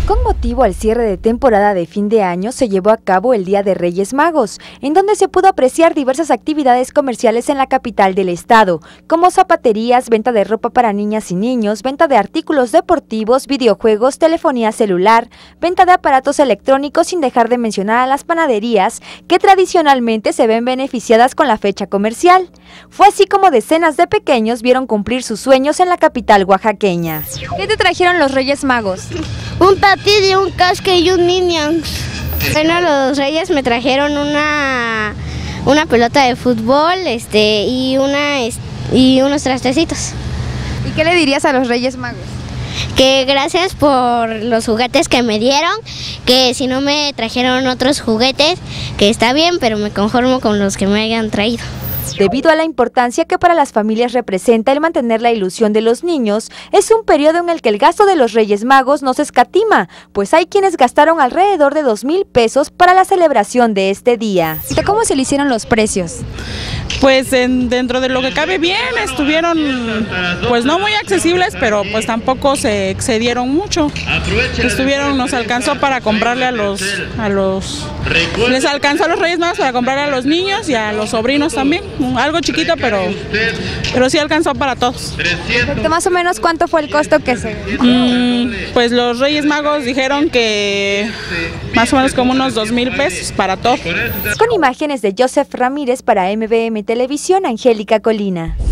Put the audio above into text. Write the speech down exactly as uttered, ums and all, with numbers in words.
Con motivo al cierre de temporada de fin de año se llevó a cabo el Día de Reyes Magos, en donde se pudo apreciar diversas actividades comerciales en la capital del estado, como zapaterías, venta de ropa para niñas y niños, venta de artículos deportivos, videojuegos, telefonía celular, venta de aparatos electrónicos, sin dejar de mencionar a las panaderías, que tradicionalmente se ven beneficiadas con la fecha comercial. Fue así como decenas de pequeños vieron cumplir sus sueños en la capital oaxaqueña. ¿Qué te trajeron los Reyes Magos? Un patí, un casque y un Minions. Bueno, los Reyes me trajeron una, una pelota de fútbol este, y, una, y unos trastecitos. ¿Y qué le dirías a los Reyes Magos? Que gracias por los juguetes que me dieron, que si no me trajeron otros juguetes, que está bien, pero me conformo con los que me hayan traído. Debido a la importancia que para las familias representa el mantener la ilusión de los niños, es un periodo en el que el gasto de los Reyes Magos no se escatima, pues hay quienes gastaron alrededor de dos mil pesos para la celebración de este día. ¿Cómo se le hicieron los precios? Pues en, dentro de lo que cabe bien, estuvieron pues no muy accesibles, pero pues tampoco se excedieron mucho. Estuvieron, nos alcanzó para comprarle a los, a los, les alcanzó a los Reyes Magos para comprarle a los niños y a los sobrinos también. Algo chiquito, pero, pero sí alcanzó para todos. Perfecto. ¿Más o menos cuánto fue el costo que se...? Mm, pues los Reyes Magos dijeron que más o menos como unos dos mil pesos para todo. Con imágenes de Joseph Ramírez para M V M Televisión, Angélica Colina.